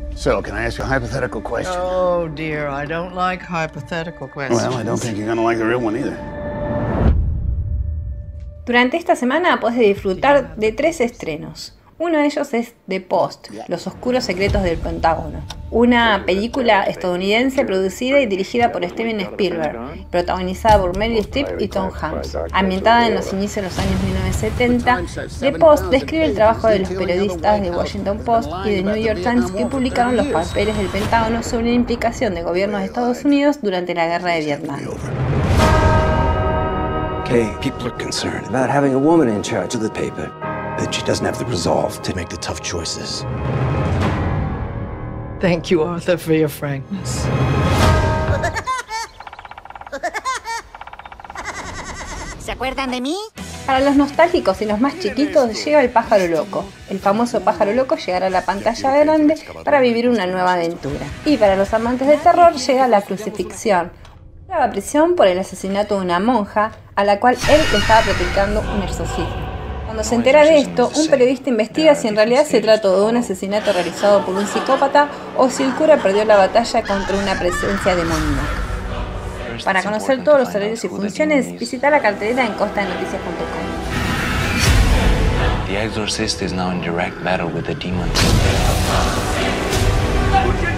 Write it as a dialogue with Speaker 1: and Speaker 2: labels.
Speaker 1: So, can I ask you a hypothetical question?
Speaker 2: Oh, dear, I don't like hypothetical questions.
Speaker 1: Well, I don't think you're gonna like the real one either.
Speaker 3: Durante esta semana podés disfrutar de 3 estrenos. Uno de ellos es The Post, Los Oscuros Secretos del Pentágono, una película estadounidense producida y dirigida por Steven Spielberg, protagonizada por Meryl Streep y Tom Hanks. Ambientada en los inicios de los años 1970, The Post describe el trabajo de los periodistas de Washington Post y de New York Times que publicaron los papeles del Pentágono sobre la implicación de gobiernos de Estados Unidos durante la Guerra de Vietnam.
Speaker 4: Okay, people are concerned about having a woman in charge of the paper. That she doesn't have the resolve to make the tough choices.
Speaker 2: Thank you, Arthur, for your frankness.
Speaker 5: ¿Se acuerdan de mí?
Speaker 3: Para los nostálgicos y los más chiquitos llega el pájaro loco. El famoso pájaro loco llegará a la pantalla grande para vivir una nueva aventura. Y para los amantes del terror llega la crucifixión. Llega a prisión por el asesinato de una monja a la cual él le estaba practicando un exorcismo. Cuando se entera de esto, un periodista investiga si en realidad se trató de un asesinato realizado por un psicópata o si el cura perdió la batalla contra una presencia demoníaca. Para conocer todos los horarios y funciones, visita la cartelera en costanoticias.com.
Speaker 6: The Exorcist is now in direct battle with the demons.